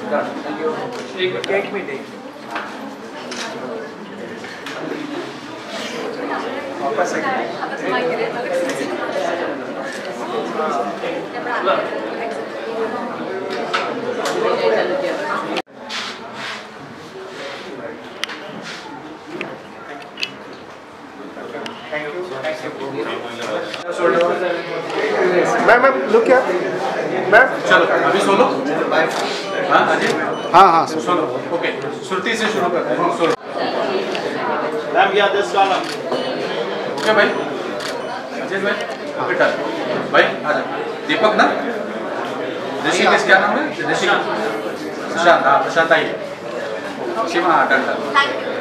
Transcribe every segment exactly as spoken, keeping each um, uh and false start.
एक मिनट वापस ma'am ma'am look क्या मैम चलो अभी सोलो हाँ अजय हाँ हाँ सोलो ओके श्रुति से शुरू करते हैं सोलो मैम या दस वाला ओके भाई अजय भाई बेटा भाई आ जाओ दीपक ना ऋषिकेश क्या नाम है ऋषिकेश प्रशांत हाँ प्रशांत आइए सीमा हाँ डन डन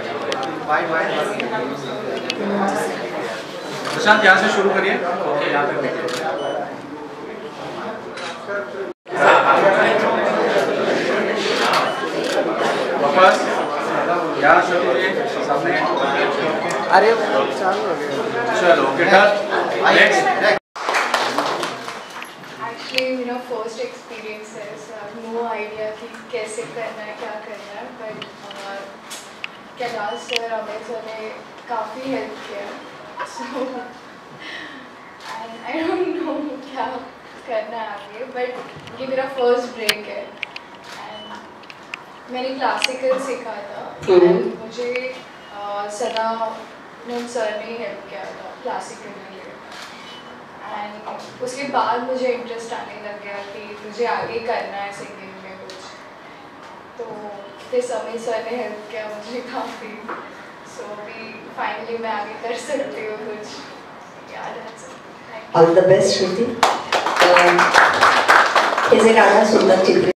प्रशांत यहाँ से शुरू करिए ओके यहाँ तक देखिए वापस यहाँ शुरू सामने अरे चालू हो गया चलो okay done next Actually, you know, first experiences, I have no idea कि कैसे करना है क्या करना है, but Kailash sir Amey sir ने काफ़ी हेल्प किया, so and I don't know क्या करना है आगे, but ये मेरा first break है and मैंने क्लासिकल सीखा था and मुझे सदा नून सर ने हेल्प किया था क्लासिकल में एंड उसके बाद मुझे इंटरेस्ट आने लग गया कि मुझे आगे करना है सिंगिंग में कुछ, तो फिर अमेय सर ने हेल्प किया मुझे काफ़ी, सो अभी फाइनली मैं आगे कर सकती हूँ कुछ याद है। ऑल द बेस्ट श्रुति, हे जे गाणं सुंदर चित्रित